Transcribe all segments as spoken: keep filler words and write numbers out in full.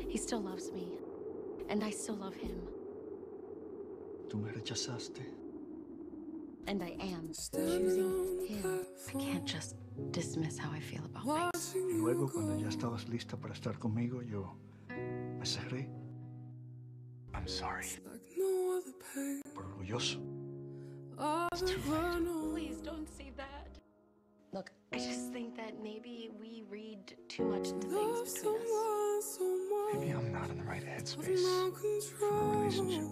He still loves me. And I still love him. Tú me rechazaste. And I am choosing him. I can't just dismiss how I feel about Mike. Y luego, cuando ya estabas lista para estar conmigo, yo me cerré. I'm sorry. Por orgulloso. It's too late. Please don't say that. Look, I just think that maybe we read too much into things between us. Maybe I'm not in the right headspace for a relationship.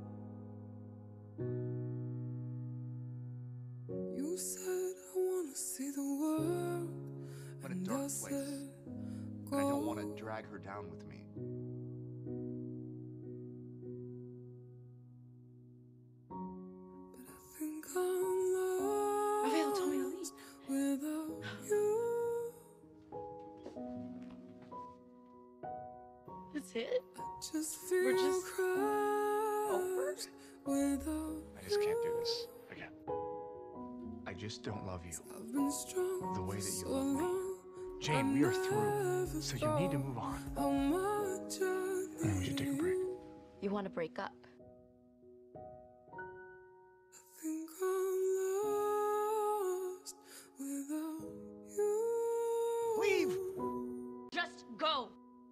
You said I want to see the world. I'm in a dark place, and I don't want to drag her down with me. But I think I'm lost. Rafael told me to leave. Without you, That's it? I just feel We're just crushed. over? Without I just can't do this again. I just don't love you I've been strong the way that you so love me. long. Jane, we are through, so you need to move on. How much I I think we should take a break. You want to break up? think I'm lost without you. Leave! Just go!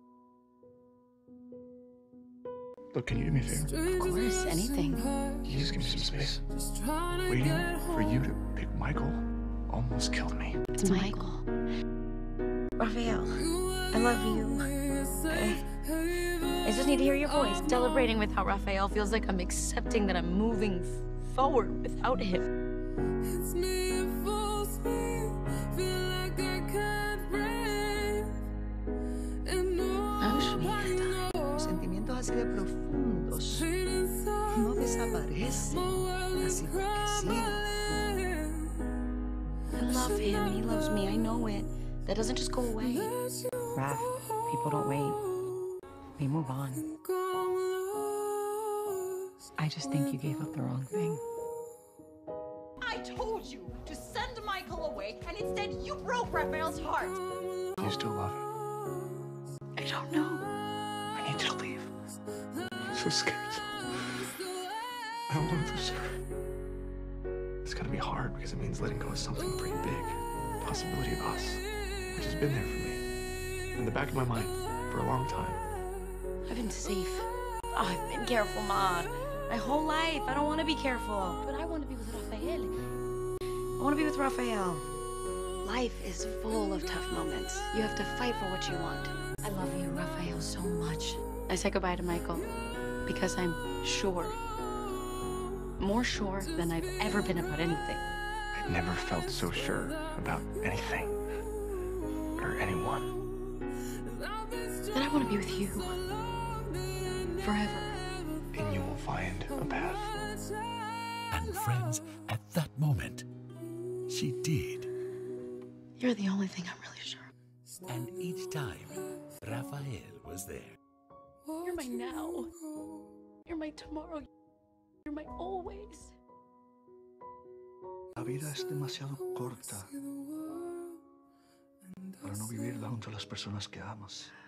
Look, can you do me a favor? Of course, anything. Can you just give me some space? Just trying to Waiting get for you to pick Michael almost killed me. It's Michael. Rafael, I love you. I, I just need to hear your voice, celebrating with how Rafael feels like I'm accepting that I'm moving f- forward without him. It's me, it fools me. Feel like I can't breathe. And nobody knows. Sentimientos así de profundos Pain inside no me. desaparecen, My world is así porque sí. crumbling. I love him and he loves me, I know it. That doesn't just go away. Raph, people don't wait. We move on. Think I'm lost. I just think you gave up the wrong thing. I told you to send Michael away, and instead you broke Rafael's heart. You still love him. I don't know. I need you to leave. I'm so scared. I don't want to lose her. It's gonna be hard because it means letting go of something pretty big. The possibility of us, which has been there for me, in the back of my mind for a long time. I've been safe. Oh, I've been careful, Ma. My whole life. I don't want to be careful. But I want to be with Rafael. I want to be with Rafael. Life is full of tough moments. You have to fight for what you want. I love you, Rafael, so much. I said goodbye to Michael because I'm sure, more sure than I've ever been about anything. I'd never felt so sure about anything or anyone. That I want to be with you forever. And you will find a path. And friends, at that moment, she did. You're the only thing I'm really sure of. And each time, Rafael was there. You're my now. You're my tomorrow. You're my always. La vida es demasiado corta para no vivirla junto a las personas que amas.